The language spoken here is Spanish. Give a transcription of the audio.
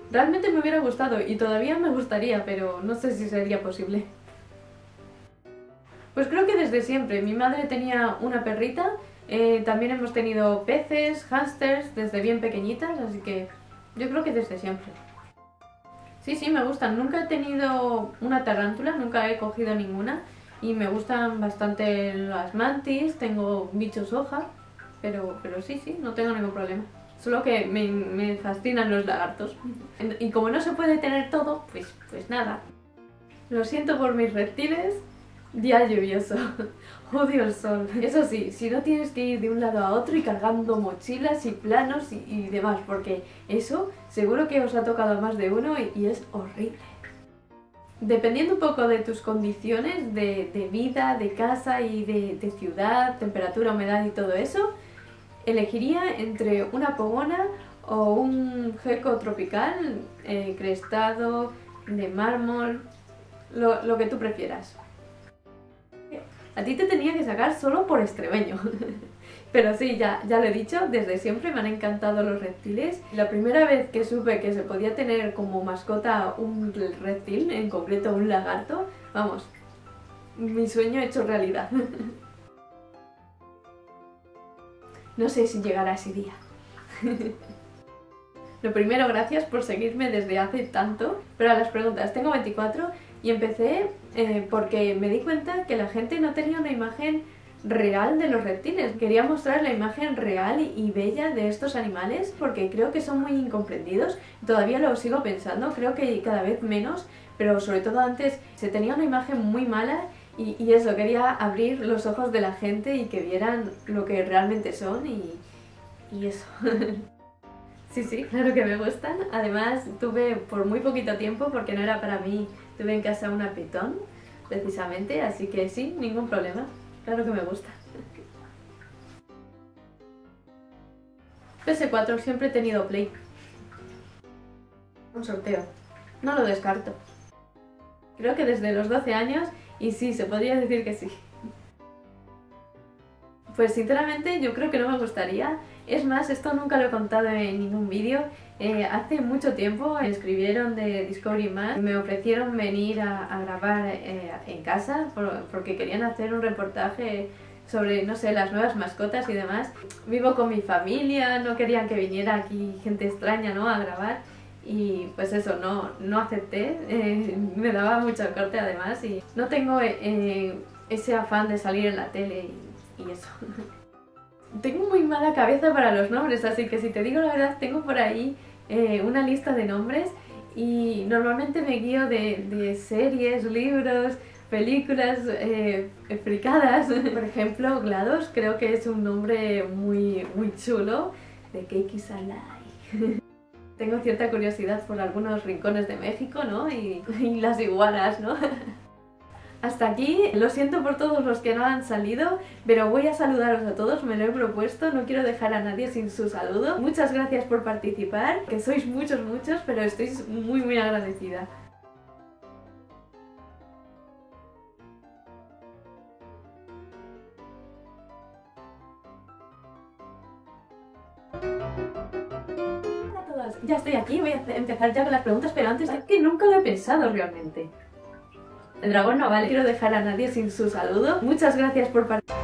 Realmente me hubiera gustado y todavía me gustaría, pero no sé si sería posible. Pues creo que desde siempre. Mi madre tenía una perrita, también hemos tenido peces, hámsters desde bien pequeñitas, así que yo creo que desde siempre. Sí, sí, me gustan. Nunca he tenido una tarántula, nunca he cogido ninguna y me gustan bastante las mantis, tengo bichos hoja, pero sí, sí, no tengo ningún problema. Solo que me fascinan los lagartos. Y como no se puede tener todo, pues nada. Lo siento por mis reptiles. Día lluvioso. Odio el sol. Eso sí, si no tienes que ir de un lado a otro y cargando mochilas y planos y demás, porque eso seguro que os ha tocado a más de uno y es horrible. Dependiendo un poco de tus condiciones de vida, de casa y de ciudad, temperatura, humedad y todo eso, elegiría entre una pogona o un gecko tropical, crestado, de mármol, lo que tú prefieras. A ti te tenía que sacar solo por extremeño. Pero sí, ya lo he dicho, desde siempre me han encantado los reptiles. La primera vez que supe que se podía tener como mascota un reptil, en concreto un lagarto, vamos, mi sueño hecho realidad. No sé si llegará ese día. Lo primero, gracias por seguirme desde hace tanto. Pero a las preguntas, tengo 24 y empecé porque me di cuenta que la gente no tenía una imagen real de los reptiles. Quería mostrar la imagen real y bella de estos animales porque creo que son muy incomprendidos. Todavía lo sigo pensando, creo que cada vez menos, pero sobre todo antes se tenía una imagen muy mala y eso, quería abrir los ojos de la gente y que vieran lo que realmente son y eso. Sí, sí, claro que me gustan. Además tuve por muy poquito tiempo, porque no era para mí, tuve en casa una pitón, precisamente, así que sí, ningún problema. Claro que me gusta. PS4, siempre he tenido Play. Un sorteo. No lo descarto. Creo que desde los 12 años, y sí, se podría decir que sí. Pues sinceramente yo creo que no me gustaría. Es más, esto nunca lo he contado en ningún vídeo. Hace mucho tiempo me escribieron de Discovery Más, me ofrecieron venir a grabar en casa porque querían hacer un reportaje sobre, no sé, las nuevas mascotas y demás. Vivo con mi familia, no querían que viniera aquí gente extraña, ¿no?, a grabar. Y pues eso, no acepté, me daba mucho corte además y no tengo ese afán de salir en la tele y eso. Tengo muy mala cabeza para los nombres, así que si te digo la verdad, tengo por ahí una lista de nombres y normalmente me guío de series, libros, películas fricadas. Por ejemplo, GLaDOS creo que es un nombre muy chulo, de Keiki Salai. Tengo cierta curiosidad por algunos rincones de México, ¿no? Y las iguanas, ¿no? Hasta aquí, lo siento por todos los que no han salido, pero voy a saludaros a todos, me lo he propuesto, no quiero dejar a nadie sin su saludo. Muchas gracias por participar, que sois muchos, pero estoy muy agradecida. Hola a todas, ya estoy aquí, voy a empezar ya con las preguntas, pero antes es que nunca lo he pensado realmente. El dragón no vale, quiero dejar a nadie sin su saludo. Muchas gracias por participar.